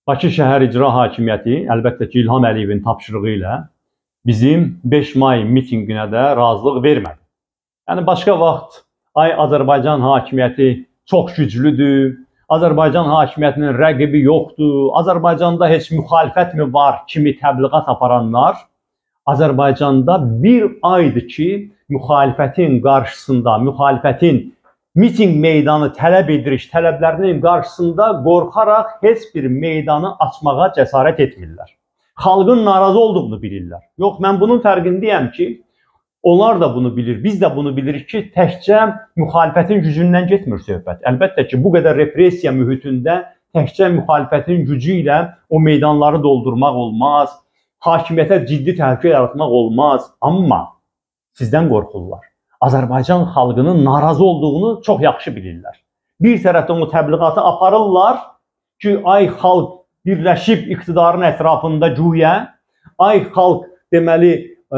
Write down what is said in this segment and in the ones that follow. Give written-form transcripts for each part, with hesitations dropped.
Bakı şəhər icra hakimiyyəti, əlbəttə ki, İlham Əliyevin tapşırığı ilə bizim 5 may mitinqinə də razılıq vermədi. Yəni, başqa vaxt, Azərbaycan hakimiyyəti çox güclüdür, Azərbaycan hakimiyyətinin rəqibi yoxdur, Azərbaycanda heç müxalifət mi var kimi təbliğat aparanlar, Azərbaycanda bir aydır ki, müxalifətin qarşısında, müxalifətin miting meydanı tələb edirik, tələblərinin qarşısında qorxaraq heç bir meydanı açmağa cəsarət etmirlər. Xalqın narazı olduğunu bilirlər. Yox, mən bunun fərqindəyəm ki, onlar da bunu bilir, biz də bunu bilirik ki, təkcə müxalifətin gücündən getmir söhbət. Əlbəttə ki, bu qədər repressiya mühitində təkcə müxalifətin gücü ilə o meydanları doldurmaq olmaz, hakimiyyətə ciddi təhlükə yaratmaq olmaz, amma sizdən qorxurlar. Azərbaycan xalqının narazı olduğunu çox yaxşı bilirlər. Bir tərəfdən o təbliğatı aparırlar ki, ay xalq birləşib iqtidarın ətrafında güya, ay xalq deməli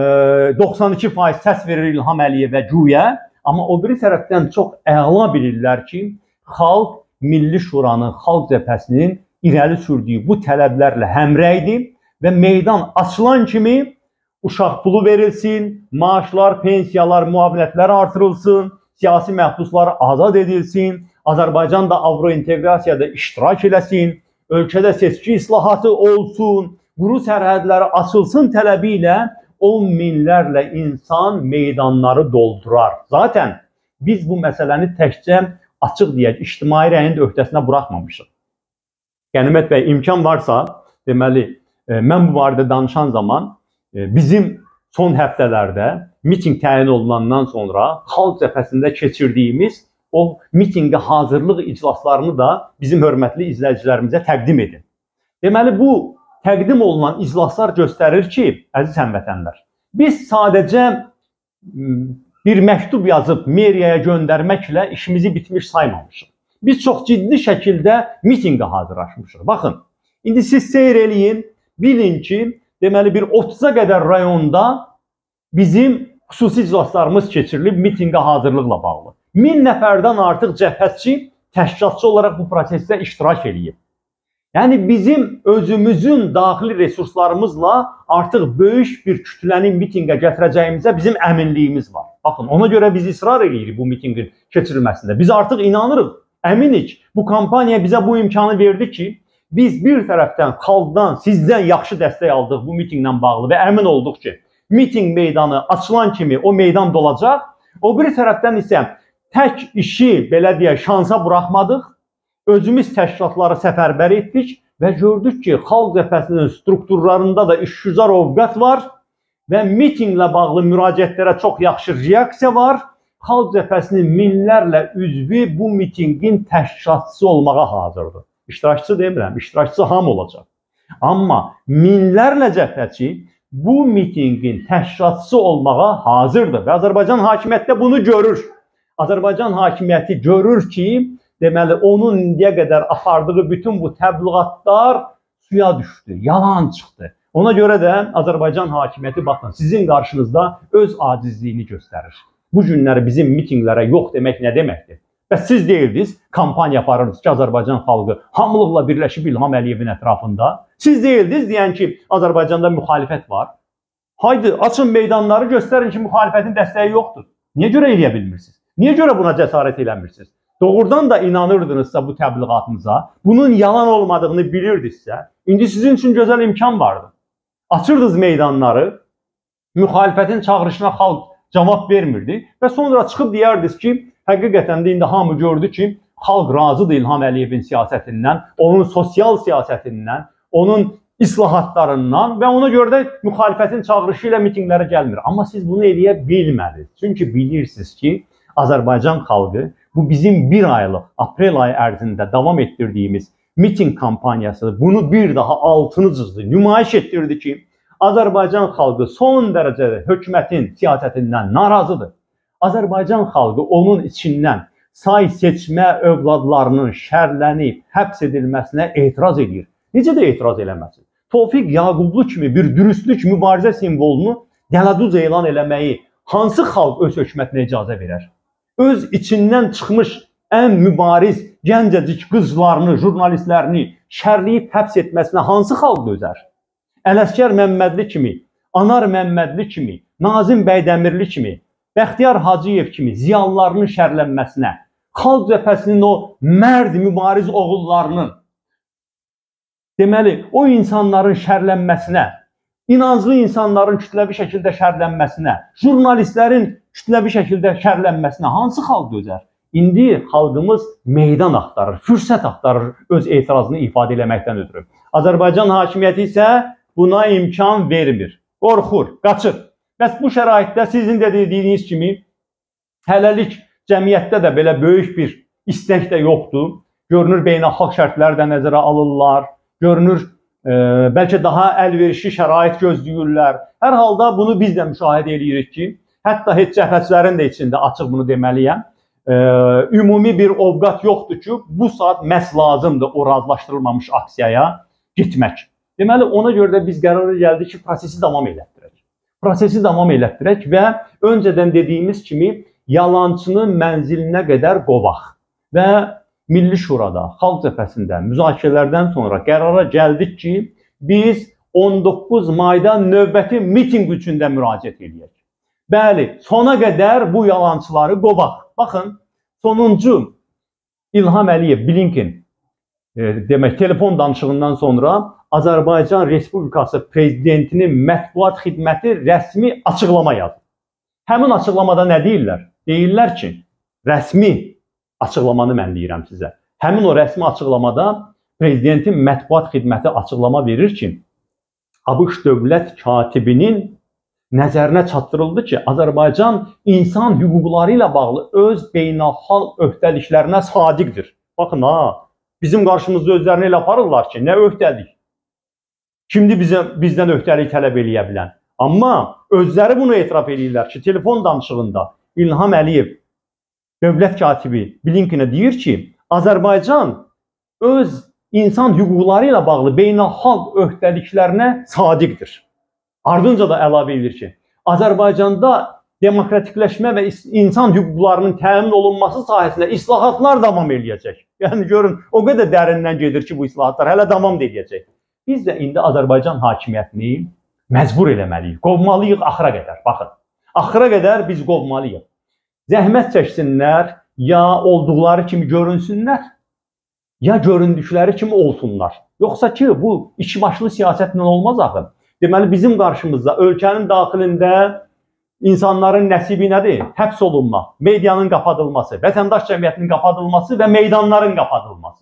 92% səs verir İlham Əliyevə güya, amma o biri tərəfdən çox əla bilirlər ki, xalq Milli Şuranın, Xalq Cəbhəsinin irəli sürdüyü bu tələblərlə həmrəydir və meydan açılan kimi uşaq pulu verilsin, maaşlar, pensiyalar, müavinətlər artırılsın, siyasi məhbuslar azad edilsin, Azərbaycan da Avrointeqrasiyada iştirak eləsin, ölkədə seçki islahatı olsun, quru sərhədləri açılsın tələbi ilə 10 minlərlə insan meydanları doldurar. Zaten biz bu məsələni təkcə açıq deyək, ictimai rəyin öhdəsinə buraxmamışıq. Qənimət bəy, imkan varsa, deməli, mən bu barədə danışan zaman bizim son həftələrdə miting təyin olunandan sonra Xalq Cəbhəsində keçirdiyimiz o mitinqə hazırlıq iclaslarını da bizim hörmətli izləyicilərimizə təqdim edin. Deməli, bu təqdim olunan iclaslar göstərir ki, əziz həmvətənlər, biz sadəcə bir məktub yazıb meriyaya göndərməklə işimizi bitmiş saymamışıq. Biz çox ciddi şəkildə mitinqə hazırlaşmışıq. Baxın, indi siz seyr eləyin, bilin ki, deməli, bir 30-a qədər rayonda bizim xüsusi iclaslarımız keçirilib mitinqə hazırlıqla bağlı. 1000 nəfərdən artıq cəbhəçi, təşkilatçı olaraq bu prosesdə iştirak edib. Yəni, bizim özümüzün daxili resurslarımızla artıq böyük bir kütləni mitinqə gətirəcəyimizə bizim əminliyimiz var. Baxın, ona görə biz israr edirik bu mitinqin keçirilməsində. Biz artıq inanırıq, əminik. Bu kampaniya bizə bu imkanı verdi ki, biz bir tərəfdən xalqdan, sizdən yaxşı dəstək aldıq bu mitinqlə bağlı və əmin olduq ki, miting meydanı açılan kimi o meydan dolacaq. O biri tərəfdən isə tək işi, belə deyək, şansa buraxmadıq. Özümüz təşkilatları səfərbər etdik və gördük ki, Xalq Cəbhəsinin strukturlarında da işgüzar ovqat var və mitinqlə bağlı müraciətlərə çox yaxşı reaksiya var. Xalq Cəbhəsinin minlərlə üzvü bu mitinqin təşkilatçısı olmağa hazırdır. İştirakçı demirəm, iştirakçı hamı olacaq. Amma minlərlə cəbhəçi bu mitinqin təşkilatçısı olmağa hazırdır və Azərbaycan hakimiyyəti də bunu görür. Azərbaycan hakimiyyəti görür ki, deməli, onun indiyə qədər apardığı bütün bu təbliğatlar suya düşdü, yalan çıxdı. Ona görə də Azərbaycan hakimiyyəti, baxın, sizin qarşınızda öz acizliyini göstərir. Bu günləri bizim mitinqlərə yox demək nə deməkdir? Bəs siz deyildiniz, kampaniya aparırdınız ki, Azərbaycan xalqı hamılıqla birləşib İlham Əliyevin ətrafında. Siz deyildiniz, deyən ki, Azərbaycanda müxalifət var. Haydi, açın meydanları, göstərin ki, müxalifətin dəstəyi yoxdur. Niyə görə eləyə bilmirsiniz? Niyə görə buna cəsarət eləmirsiniz? Doğrudan da inanırdınızsa bu təbliğatınıza, bunun yalan olmadığını bilirdinizsə, indi sizin üçün gözəl imkan vardı. Açırdınız meydanları, müxalifətin çağırışına xalq cavab vermirdi və sonra çıxıb deyərdiniz ki, həqiqətən də indi hamı gördü ki, xalq razıdır İlham Əliyevin siyasətindən, onun sosial siyasətindən, onun islahatlarından və ona görə də müxalifətin çağırışı ilə mitinqlərə gəlmir. Amma siz bunu eləyə bilmədiniz. Çünki bilirsiniz ki, Azərbaycan xalqı bu bizim bir aylıq, aprel ayı ərzində davam etdirdiyimiz miting kampaniyası bunu bir daha altını cızdı, nümayiş etdirdi ki, Azərbaycan xalqı son dərəcədə hökumətin siyasətindən narazıdır. Azərbaycan xalqı onun içindən say seçmə övladlarının şərlənib, həbs edilməsinə etiraz edir. Necə də etiraz eləməsin? Tofiq Yaqublu kimi bir dürüstlük mübarizə simvolunu dələduz elan eləməyi hansı xalq öz hökumətinə icazə verər? Öz içindən çıxmış ən mübariz gəncəcik qızlarını, jurnalistlərini şərləyib həbs etməsinə hansı xalq dözər? Ələsgər Məmmədli kimi, Anar Məmmədli kimi, Nazim Bəydəmirli kimi, Bəxtiyar Hacıyev kimi ziyanlarının şərlənməsinə, Xalq Cəbhəsinin o mərd mübariz oğullarının, deməli, o insanların şərlənməsinə, inanclı insanların kütləvi şəkildə şərlənməsinə, jurnalistlərin kütləvi şəkildə şərlənməsinə hansı xalq dözər? İndi xalqımız meydan axtarır, fürsət axtarır öz etirazını ifadə eləməkdən ötürü. Azərbaycan hakimiyyəti isə buna imkan vermir, qorxur, qaçır. Bəs bu şəraitdə sizin də dediyiniz kimi hələlik cəmiyyətdə də belə böyük bir istək də yoxdur. Görünür, beynəlxalq şərtləri də nəzərə alırlar. Görünür, bəlkə daha əlverişli şərait gözləyirlər. Hər halda bunu biz də müşahidə edirik ki, hətta heç cəbhəçilərin də içində açıq bunu deməliyəm. Ümumi bir ovqat yoxdur ki, bu saat məhz lazımdır o razılaşdırılmamış aksiyaya getmək. Deməli, ona görə də biz qərara gəldik ki, prosesi davam elətdirək. Prosesi davam elətdirək və öncədən dediyimiz kimi yalançının mənzilinə qədər qovaq. Və Milli Şurada, Xalq Cəbhəsində müzakirələrdən sonra qərara gəldik ki, biz 19 mayda növbəti mitinq üçün də müraciət edək. Bəli, sona qədər bu yalançıları qovaq. Baxın, sonuncu İlham Əliyev, Blinken, demək, telefon danışığından sonra Azərbaycan Respublikası Prezidentinin mətbuat xidməti rəsmi açıqlama yazdı. Həmin açıqlamada nə deyirlər? Deyirlər ki, rəsmi açıqlamanı mən deyirəm sizə. Həmin o rəsmi açıqlamada Prezidentin mətbuat xidməti açıqlama verir ki, ABŞ dövlət katibinin nəzərinə çatdırıldı ki, Azərbaycan insan hüquqları ilə bağlı öz beynəlxalq öhdəliklərinə sadiqdir. Baxın, bizim qarşımızda özlərini elə aparırlar ki, nə öhdəlik? Kimdir bizdən öhdəlik tələb eləyə bilən? Amma özləri bunu etiraf edirlər ki, telefon danışığında İlham Əliyev, dövlət katibi Blinkenə deyir ki, Azərbaycan öz insan hüquqları ilə bağlı beynəlxalq öhdəliklərinə sadiqdir. Ardınca da əlavə edir ki, Azərbaycanda demokratikləşmə və insan hüquqlarının təmin olunması sahəsində islahatlar davam eləyəcək. Yəni görün, o qədər dərindən gedir ki, bu islahatlar hələ davam edəcək. Biz də indi Azərbaycan hakimiyyətini məcbur eləməliyik, qovmalıyıq axıra qədər. Baxın, axıra qədər biz qovmalıyıq. Zəhmət çəksinlər, ya olduqları kimi görünsünlər, ya göründükləri kimi olsunlar. Yoxsa ki, bu ikbaşlı siyasətlə olmaz axı. Deməli, bizim qarşımızda ölkənin daxilində insanların nəsibi nədir? Həbs olunma, medianın qapadılması, vətəndaş cəmiyyətinin qapadılması və meydanların qapadılması.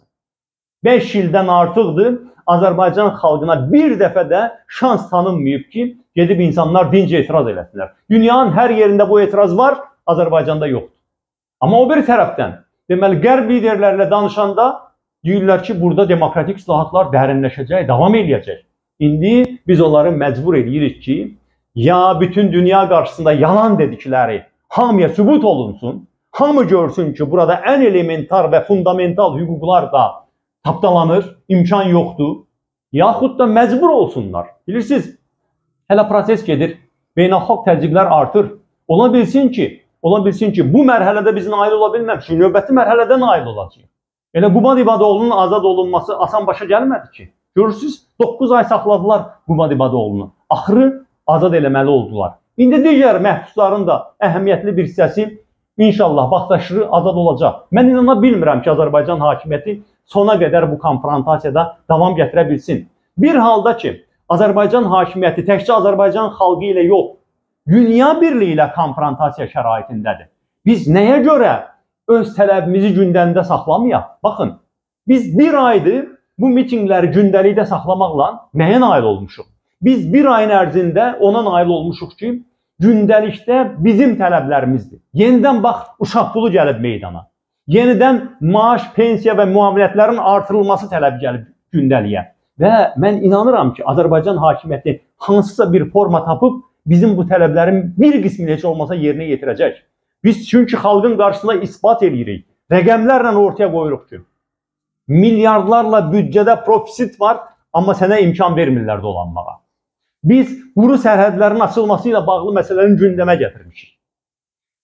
5 ildən artıqdır, Azərbaycan xalqına bir dəfə də şans tanınmayıb ki, gedib insanlar dinc etiraz eləsinlər. Dünyanın hər yerində bu etiraz var, Azərbaycanda yoxdur. Amma o bir tərəfdən, deməli, qərb liderlərlə danışanda deyirlər ki, burada demokratik islahatlar dərinləşəcək, davam eləyəcək. İndi biz onları məcbur edirik ki, ya bütün dünya qarşısında yalan dedikləri hamıya sübut olunsun, hamı görsün ki, burada ən elementar və fundamental hüquqlar da tapdalanır, imkan yoxdur, yaxud da məcbur olsunlar. Bilirsiniz, hələ proses gedir, beynəlxalq təzyiqlər artır. Ola bilsin ki, bu mərhələdə biz nail ola bilməmişik, növbəti mərhələdə nail olacaq. Elə Qubad İbadoğlu'nun azad olunması asan başa gəlmədi ki. Görürsünüz, 9 ay saxladılar Qubad İbadoğlu'nu. Axırı azad eləməli oldular. İndi digər məhbusların da əhəmiyyətli bir hissəsi inşallah vaxtaşırı azad olacaq. Mən inana bilmirəm ki, Azərbaycan hakimiyyəti sona qədər bu konfrontasiyada davam gətirə bilsin. Bir halda ki, Azərbaycan hakimiyyəti təkcə Azərbaycan xalqı ilə yox, dünya birliyi ilə konfrontasiya şəraitindədir. Biz nəyə görə öz tələbimizi gündəlikdə saxlamayaq? Baxın, biz bir aydır bu mitingləri gündəlikdə saxlamaqla nəyə nail olmuşuq? Biz bir ayın ərzində ona nail olmuşuq ki, gündəlikdə bizim tələblərimizdir. Yenidən bax, uşaq pulu gəlib meydana. Yenidən maaş, pensiya və müavinətlərin artırılması tələb gəlib gündəliyə. Və mən inanıram ki, Azərbaycan hakimiyyəti hansısa bir forma tapıb bizim bu tələblərin bir qismini heç olmasa yerinə yetirəcək. Biz çünki xalqın qarşısında isbat edirik. Rəqəmlərlə ortaya qoyuruq ki, milyardlarla büdcədə profisit var, amma sənə imkan vermirlər dolanmağa. Biz quru sərhədlərin açılması ilə bağlı məsələni gündəmə gətirmişik.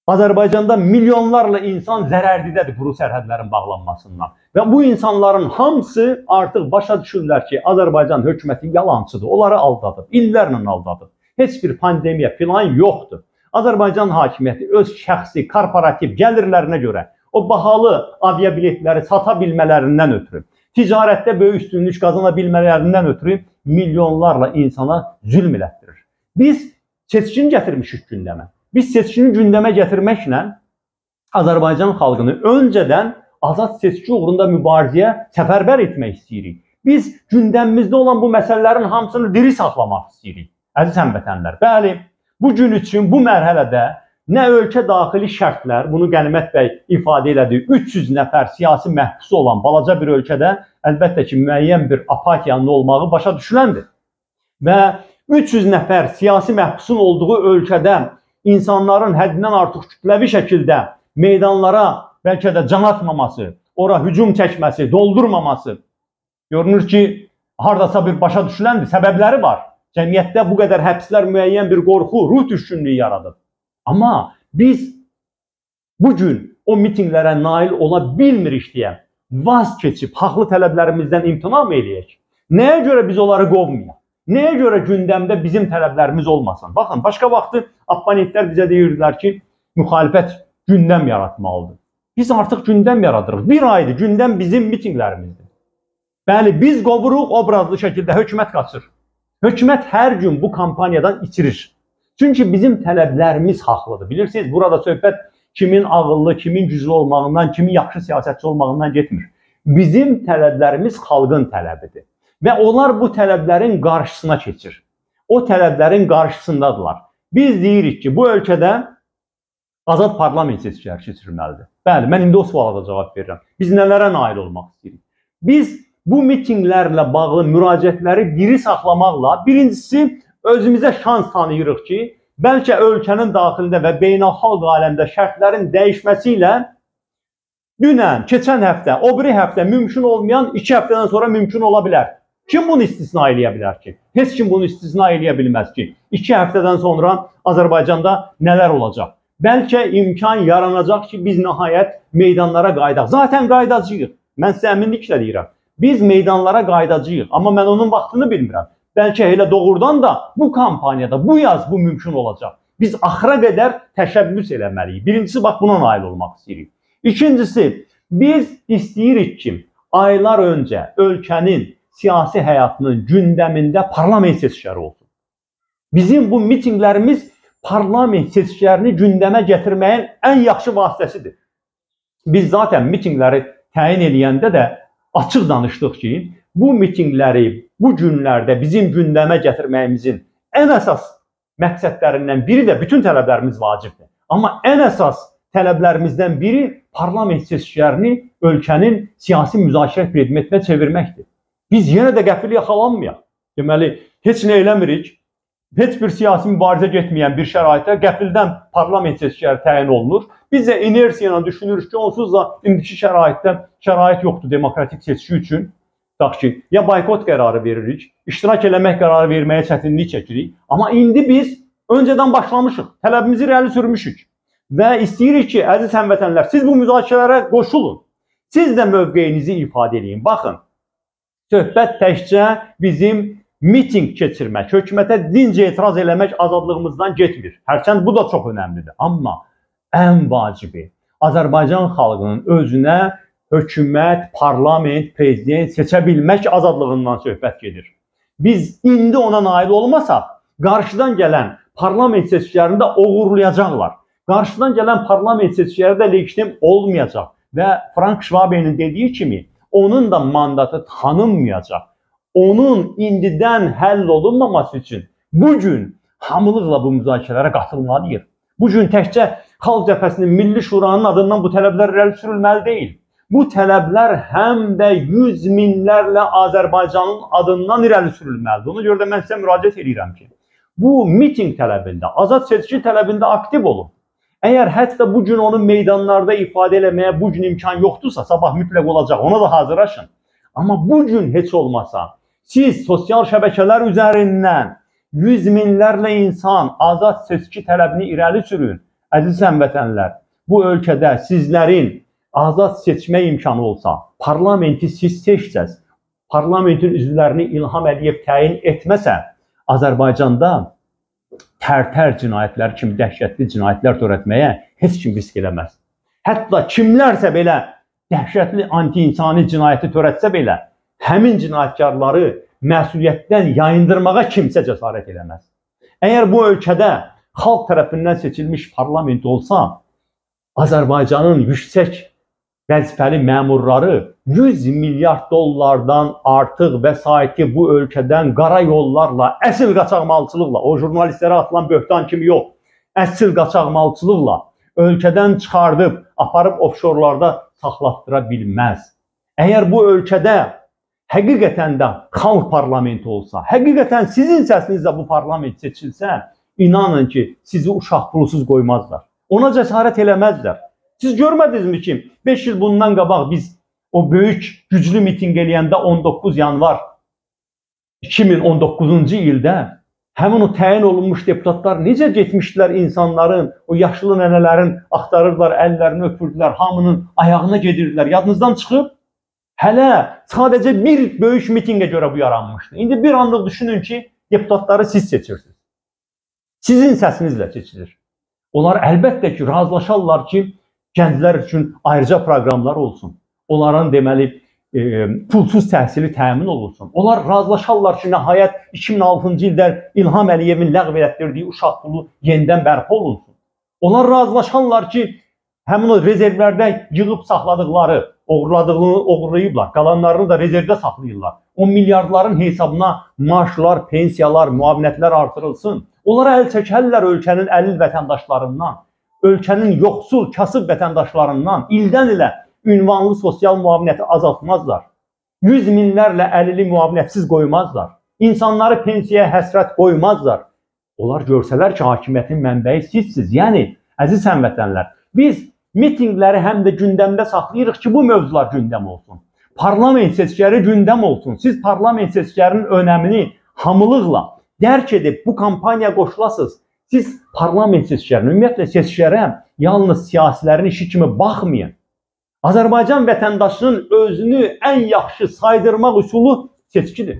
Azərbaycanda milyonlarla insan zərərdidədir quru sərhədlərin bağlanmasından. Və bu insanların hamısı artıq başa düşürlər ki, Azərbaycan hökuməti yalancıdır, onları aldadıb, illərlə aldadıb. Heç bir pandemiya filan yoxdur. Azərbaycan hakimiyyəti öz şəxsi, korporativ gəlirlərinə görə o bahalı aviabiletləri sata bilmələrindən ötürü, ticarətdə böyük üstünlük qazana bilmələrindən ötürü milyonlarla insana zülm elətdirir. Biz seçkin gətirmişik gündəmə. Biz seçkini gündəmə gətirməklə Azərbaycan xalqını öncədən azad seçki uğrunda mübarizəyə səfərbər etmək istəyirik. Biz gündəmimizdə olan bu məsələlərin hamısını diri saxlamaq istəyirik. Əziz həmvətənlər, bəli, bu gün üçün bu mərhələdə nə ölkə daxili şərtlər, bunu Qənimət bəy ifadə elədi, 300 nəfər siyasi məhbusu olan balaca bir ölkədə əlbəttə ki, müəyyən bir apatiyanın olmağı başa düşüləndir. Və 300 nəfər siyasi məhbusun olduğu ölkədə insanların həddindən artıq kütləvi şəkildə meydanlara bəlkə də can atmaması, ora hücum çəkməsi, doldurmaması görünür ki, hardasa bir başa düşüləndir, səbəbləri var. Cəmiyyətdə bu qədər həbslər müəyyən bir qorxu, ruh düşkünlüyü yaradır. Amma biz bugün o mitinglərə nail ola bilmirik deyə vaz keçib haqlı tələblərimizdən imtina mı eləyək? Nəyə görə biz onları qovmayaq? Nəyə görə gündəmdə bizim tələblərimiz olmasın? Baxın, başqa vaxtı opponentlər bizə deyirdilər ki, müxalifət gündəm yaratmalıdır. Biz artıq gündəm yaradırıq. Bir aydır gündəm bizim mitinglərimizdir. Bəli, biz qovuruq, obrazlı şəkildə hökumət qaçır. Hökumət hər gün bu kampaniyadan içirir. Çünki bizim tələblərimiz haqlıdır. Bilirsiniz, burada söhbət kimin ağıllı, kimin güclü olmağından, kimin yaxşı siyasətçi olmağından getmir. Bizim tələblərimiz xalqın tələbidir. Və onlar bu tələblərin qarşısına keçir. O tələblərin qarşısındadırlar. Biz deyirik ki, bu ölkədə azad parlament seçkiləri keçirilməlidir. Bəli, mən indi o suala da cavab verirəm. Biz nələrə nail olmaq istəyirik? Biz bu mitinglərlə bağlı müraciətləri diri saxlamaqla birincisi özümüzə şans tanıyırıq ki, bəlkə ölkənin daxilində və beynəlxalq aləmdə şərtlərin dəyişməsi ilə dünən, keçən həftə, o biri həftə mümkün olmayan 2 həftədən sonra mümkün ola bilər. Kim bunu istisna eləyə bilər ki? Heç kim bunu istisna eləyə bilməz ki, 2 həftədən sonra Azərbaycanda nələr olacaq? Bəlkə imkan yaranacaq ki, biz nəhayət meydanlara qaydaq. Zaten qaydacıyıq. Mən sizə əminliklə deyirəm. Biz meydanlara qaydacıyıq. Amma mən onun vaxtını bilmirəm. Bəlkə elə doğrudan da bu kampaniyada, bu yaz bu mümkün olacaq. Biz axıra qədər təşəbbüs eləməliyik. Birincisi, bax buna nail olmaq istəyirik. İkincisi, biz istəyirik ki, aylar öncə ölkənin siyasi həyatının gündəmində parlament seçkiləri olsun. Bizim bu mitinglərimiz parlament seçkilərini gündəmə gətirməyin ən yaxşı vasitəsidir. Biz zaten mitingləri təyin eləyəndə də açıq danışdıq ki, bu mitingləri bu günlərdə bizim gündəmə gətirməyimizin ən əsas məqsədlərindən biri də bütün tələblərimiz vacibdir. Amma ən əsas tələblərimizdən biri parlament seçkilərini ölkənin siyasi müzakirə predmetinə çevirməkdir. Biz yenə də qəfil yaxalanmayaq. Deməli, heç nə eləmirik, heç bir siyasi mübarizə getməyən bir şəraitə qəfildən parlament seçkiləri təyin olunur. Biz də inersiya ilə düşünürük ki, onsuz da indiki şəraitdə şərait yoxdur demokratik seçki üçün. Tutaq ki, ya boykot qərarı veririk, iştirak eləmək qərarı verməyə çətinlik çəkirik. Amma indi biz öncədən başlamışıq, tələbimizi irəli sürmüşük. Və istəyirik ki, əziz həmvətənlər, siz bu müzakirələrə qoşulun. Siz də mövqeyinizi ifadə edin. Baxın, söhbət təkcə bizim miting keçirmək, hökumətə dinc etiraz eləmək azadlığımızdan getmir. Hərçənd bu da çox önəmlidir. Amma ən vacibi Azərbaycan xalqının özünə hökumət, parlament, prezident seçə bilmək azadlığından söhbət gedir. Biz indi ona nail olmasaq, qarşıdan gələn parlament seçkilərində uğurlayacaqlar. Qarşıdan gələn parlament seçkiləri də legitim olmayacaq. Və Frank Schwabe'nin dediyi kimi, onun da mandatı tanınmayacaq. Onun indidən həll olunmaması üçün bugün hamılıqla bu müzakirələrə qatılmalıyıq. Bugün təkcə Xalq Cəbhəsinin Milli Şuranın adından bu tələblər irəli sürülməli deyil. Bu tələblər həm də 100 minlərlə Azərbaycanın adından irəli sürülməlidir. Ona görə də mən sizə müraciət edirəm ki, bu miting tələbində, azad seçki tələbində aktiv olun. Əgər hətta bugün onu meydanlarda ifadə eləməyə bugün imkan yoxdursa, sabah mütləq olacaq, ona da hazırlaşın. Amma bugün heç olmasa, siz sosial şəbəkələr üzərindən 100 minlərlə insan azad seçki tələbini irəli sürün. əziz həmvətənlər, bu ölkədə sizlərin azad seçmə imkanı olsa, parlamenti siz seçsəz, parlamentin üzvlərini İlham Əliyev təyin etməsə, Azərbaycanda tərtər cinayətlər kimi dəhşətli cinayətlər törətməyə heç kim risk eləməz. Hətta kimlərsə belə dəhşətli anti-insani cinayəti törətsə belə, həmin cinayətkarları məsuliyyətdən yayındırmağa kimsə cəsarət eləməz. Əgər bu ölkədə xalq tərəfindən seçilmiş parlament olsa, Azərbaycanın yüksək vəzifəli məmurları 100 milyard dollardan artıq vəsaiti bu ölkədən qara yollarla, əsl qaçaqmalçılıqla, o jurnalistlərə atılan böhtan kimi yox, əsl qaçaqmalçılıqla ölkədən çıxardıb, aparıb ofşorlarda saxlatdıra bilməz. Əgər bu ölkədə həqiqətən də xalq parlamenti olsa, həqiqətən sizin səsinizlə bu parlament seçilsə, inanın ki, sizi uşaq pulsuz qoymazlar. Ona cəsarət eləməzlər. Siz görmədinizmi ki, 5 il bundan qabaq biz o böyük, güclü miting eləyəndə 19 yanvar 2019-cu ildə həmin o təyin olunmuş deputatlar necə getmişdilər insanların, o yaşlı nənələrin axtarırlar, əllərini öpürdülər, hamının ayağına gedirdilər. Yadınızdan çıxıb, hələ sadəcə bir böyük mitingə görə bu yaranmışdı. İndi bir anlıq düşünün ki, deputatları siz seçirsiniz. Sizin səsinizlə seçilir. Onlar əlbəttə ki, razılaşarlar ki, gənclər üçün ayrıca proqramlar olsun. Onların deməli pulsuz təhsili təmin olunsun. Onlar razılaşarlar ki, nəhayət 2006-cı ildə İlham Əliyevin ləğv etdirdiyi uşaq pulu yenidən bərpa olunsun. Onlar razılaşarlar ki, həmin o rezervlərdə yığıb saxladıqları, oğurlayıblar, qalanlarını da rezervdə saxlayırlar. O milyardların hesabına maaşlar, pensiyalar, müavinətlər artırılsın. Onlara əl çəkərlər ölkənin əlil vətəndaşlarından, ölkənin yoxsul, kasıb vətəndaşlarından ildən ilə ünvanlı sosial müavinəti azaltmazlar. 100 minlərlə əlili müavinətsiz qoymazlar. İnsanları pensiyaya həsrət qoymazlar. Onlar görsələr ki, hakimiyyətin mənbəyi sizsiz. Yəni, əziz həmvətənlər, biz mitingləri həm də gündəmdə saxlayırıq ki, bu mövzular gündəm olsun. Parlament seçkiləri gündəm olsun. Siz parlament seçkilərinin önəmini hamılıqla dərk edib bu kampaniya qoşulasınız. Siz parlament seçkilərinə, ümumiyyətlə seçkilərə yalnız siyasilərin işi kimi baxmayın. Azərbaycan vətəndaşının özünü ən yaxşı saydırmaq üsulu seçkidir.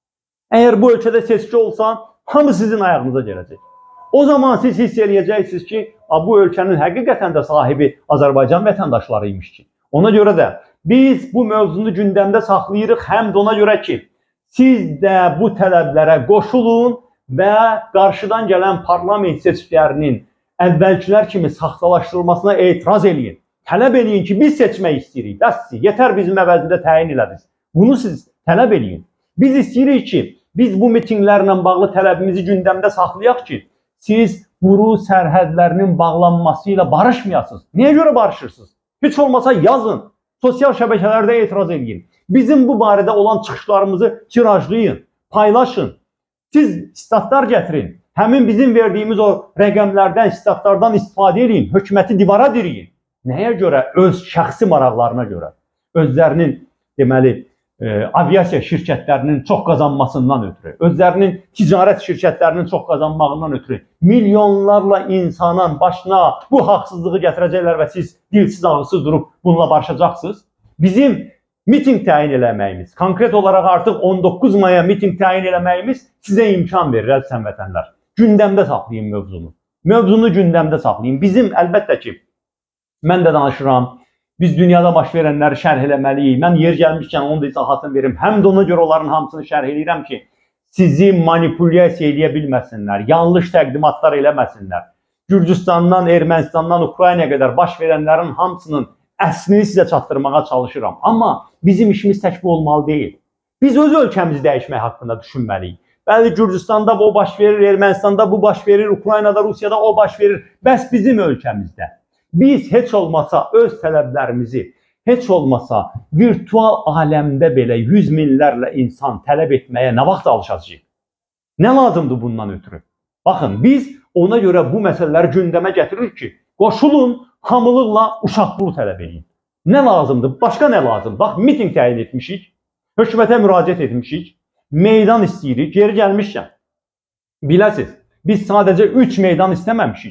Əgər bu ölkədə seçki olsa, hamı sizin ayağınıza gələcək. O zaman siz hiss eləyəcəksiniz ki, bu ölkənin həqiqətən də sahibi Azərbaycan vətəndaşlarıymış ki. Ona görə də biz bu mövzunu gündəmdə saxlayırıq, həm də ona görə ki, siz də bu tələblərə qoşulun və qarşıdan gələn parlament seçkilərinin əvvəlkilər kimi saxtalaşdırılmasına etiraz eləyin. Tələb eləyin ki, biz seçmək istəyirik. Bəs yetər bizim əvəzində təyin elədiniz. Bunu siz tələb eləyin. Biz istəyirik ki, biz bu mitinglərlə bağlı tələbimizi gündəmdə saxlayaq ki, siz quru sərhədlərinin bağlanması ilə barışmayasınız. Niyə görə barışırsınız? Heç olmasa yazın. Sosial şəbəkələrdə etiraz edin. Bizim bu barədə olan çıxışlarımızı tirajlayın, paylaşın. Siz statlar gətirin. Həmin bizim verdiyimiz o rəqəmlərdən, statlardan istifadə edin. Hökuməti divara diriyin. Nəyə görə? Öz şəxsi maraqlarına görə. Özlərinin deməli aviasiya şirkətlərinin çox qazanmasından ötürü, özlərinin ticarət şirkətlərinin çox qazanmağından ötürü milyonlarla insanın başına bu haqsızlığı gətirəcəklər və siz dilsiz ağızsız durub bununla barışacaqsınız. Bizim miting təyin eləməyimiz, konkret olaraq artıq 19 maya miting təyin eləməyimiz sizə imkan verir, əziz həmvətənlər. Gündəmdə saxlayın mövzunu. Mövzunu gündəmdə saxlayın. Bizim əlbəttə ki, mən də danışıram. Biz dünyada baş verənləri şərh eləməliyik. Mən yer gəlmişkən onun da izahatını verim. Həm də ona görə onların hamısını şərh eləyirəm ki, sizi manipulyasiya eləyə bilməsinlər, yanlış təqdimatlar eləməsinlər. Gürcüstandan, Ermənistandan, Ukraynaya qədər baş verənlərin hamısının əslini sizə çatdırmağa çalışıram. Amma bizim işimiz tək bu olmalı deyil. Biz öz ölkəmizi dəyişmək haqqında düşünməliyik. Bəli, Gürcüstanda o baş verir, Ermənistanda bu baş verir, Ukraynada, Rusiyada o baş verir. Bəs bizim ölkəmizdə biz heç olmasa öz tələblərimizi, heç olmasa virtual aləmdə belə 100 minlərlə insan tələb etməyə nə vaxt alışacağıq? Nə lazımdır bundan ötürü? Baxın, biz ona görə bu məsələləri gündəmə gətiririk ki, qoşulun, hamılıqla uşaq pulu tələb edin. Nə lazımdır? Başqa nə lazımdır? Bax, miting təyin etmişik, hökumətə müraciət etmişik, meydan istəyirik, geri gəlmişkən. Biləsiz, biz sadəcə 3 meydan istəməmişik.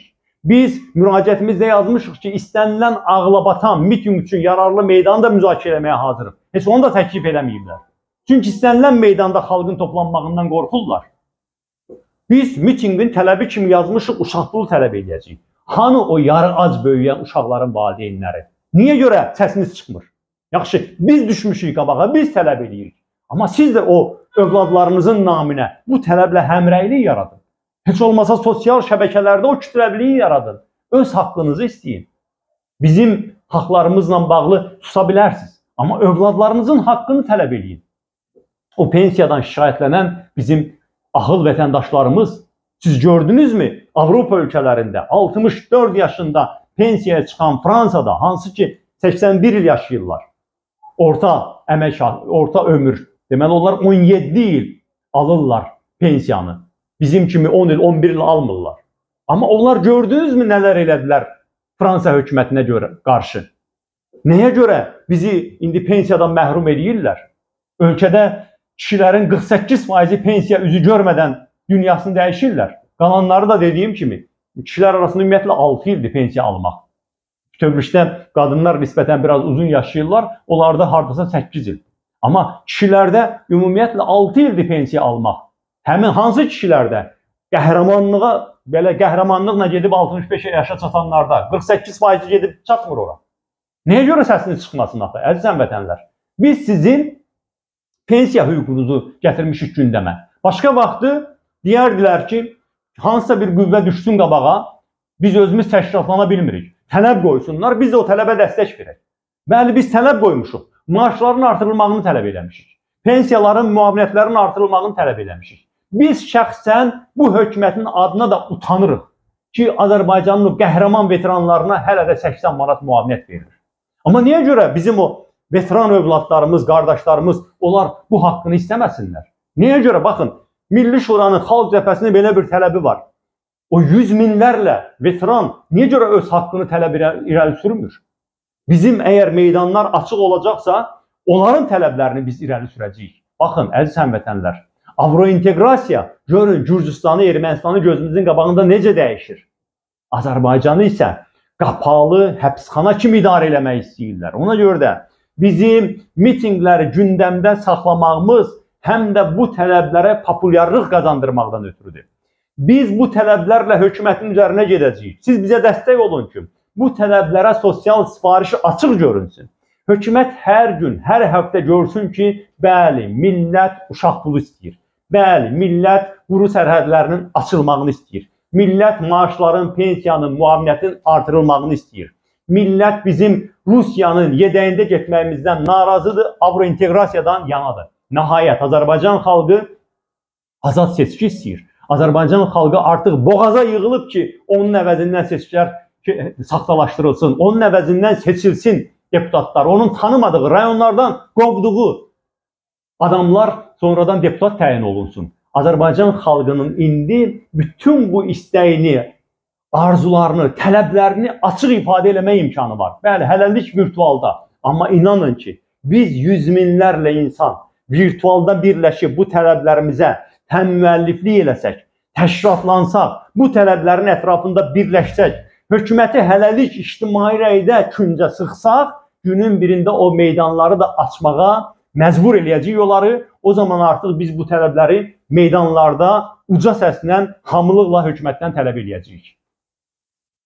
Biz müraciətimizdə yazmışıq ki, istənilən ağlabatan miting üçün yararlı meydanı da müzakirə etməyə hazırıq. Heç onu da təklif eləməyiblər. Çünki istənilən meydanda xalqın toplanmağından qorxurlar. Biz mitinqin tələbi kimi yazmışıq, uşaq pulu tələb edəcəyik. Hanı o yarı ac böyüyən uşaqların valideynləri? Niyə görə səsiniz çıxmır? Yaxşı, biz düşmüşük qabağa, biz tələb edirik. Amma siz də o övladlarınızın naminə bu tələblə həmrəylik yaradın. Heç olmasa sosial şəbəkələrdə o kütləviliyi yaradın. Öz haqqınızı istəyin. Bizim haqlarımızla bağlı susa bilərsiniz. Amma övladlarınızın haqqını tələb edin. O pensiyadan şikayətlənən bizim ahıl vətəndaşlarımız, siz gördünüzmü? Avropa ölkələrində 64 yaşında pensiyaya çıxan Fransada, hansı ki 81 il yaşayırlar. Orta ömür. Deməli onlar 17 il alırlar pensiyanı. Bizim kimi 10 il, 11 il almırlar. Amma onlar gördünüzmü nələr elədilər Fransa hökumətinə qarşı? Nəyə görə bizi indi pensiyadan məhrum edirlər? Ölkədə kişilərin 48% pensiya üzü görmədən dünyasını dəyişirlər. Qalanları da dediyim kimi, kişilər arasında ümumiyyətlə 6 ildir pensiya almaq. Bütövlükdə qadınlar nisbətən biraz uzun yaşayırlar, onlarda hardasa 8 il. Amma kişilərdə ümumiyyətlə 6 ildir pensiya almaq. Həmin hansı kişilərdə qəhrəmanlıqla gedib 65 yaşa çatanlarda 48% gedib çatmır ora. Nəyə görə səsiniz çıxmasın axı, əziz həmvətənlər? Biz sizin pensiya hüququnuzu gətirmişik gündəmə. Başqa vaxtı deyərdilər ki, hansısa bir qüvvə düşsün qabağa, biz özümüz təşkilatlana bilmirik. Tələb qoysunlar, biz o tələbə dəstək verək. Bəli, biz tələb qoymuşuq. Maaşların artırılmağını tələb eləmişik. Pensiyaların, müavinətlərin artırılmağını tələb eləmişik. Biz şəxsən bu hökumətin adına da utanırıq ki, Azərbaycanın qəhrəman veteranlarına hələ də 80 manat müavinət verilir. Amma niyə görə bizim o veteran övladlarımız, qardaşlarımız, onlar bu haqqını istəməsinlər? Niyə görə? Baxın, Milli Şuranın Xalq Cəbhəsinin belə bir tələbi var. O 100 minlərlə veteran niyə görə öz haqqını tələb irəli sürmür? Bizim əgər meydanlar açıq olacaqsa, onların tələblərini biz irəli sürəcəyik. Baxın, əziz həmvətənlər, Avrointeqrasiya, görün, Gürcüstanı, Ermənistanı gözümüzün qabağında necə dəyişir? Azərbaycanı isə qapalı həbsxana kimi idarə eləmək istəyirlər. Ona görə də bizim mitingləri gündəmdə saxlamağımız həm də bu tələblərə populyarlıq qazandırmaqdan ötürüdür. Biz bu tələblərlə hökumətin üzərinə gedəcəyik. Siz bizə dəstək olun ki, bu tələblərə sosial sifarişi açıq görünsün. Hökumət hər gün, hər həftə görsün ki, bəli, millət uşaq pulu istəyir. Bəli, millət quru sərhədlərinin açılmağını istəyir. Millət maaşların, pensiyanın, müavinətin artırılmağını istəyir. Millət bizim Rusiyanın yedəyində getməyimizdən narazıdır, Avrointeqrasiyadan yanadır. Nəhayət, Azərbaycan xalqı azad seçki istəyir. Azərbaycan xalqı artıq boğaza yığılıb ki, onun əvəzindən seçkilər saxtalaşdırılsın, onun əvəzindən seçilsin deputatlar, onun tanımadığı, rayonlardan qovduğu adamlar sonradan deputat təyin olunsun. Azərbaycan xalqının indi bütün bu istəyini, arzularını, tələblərini açıq ifadə eləmək imkanı var. Bəli, hələlik virtualda. Amma inanın ki, biz 100 minlərlə insan virtualda birləşib bu tələblərimizə həmmüəlliflik eləsək, təşkilatlansaq, bu tələblərin ətrafında birləşsək, hökuməti hələlik ictimai rəydə küncə sıxsaq, günün birində o meydanları da açmağa məcbur eləyəcəyik onları. O zaman artıq biz bu tələbləri meydanlarda uca səslə, hamılıqla hökumətdən tələb eləyəcəyik.